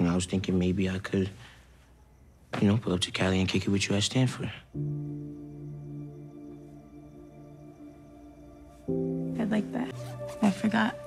And I was thinking maybe I could, you know, pull up to Cali and kick it with you at Stanford. I'd like that. I forgot.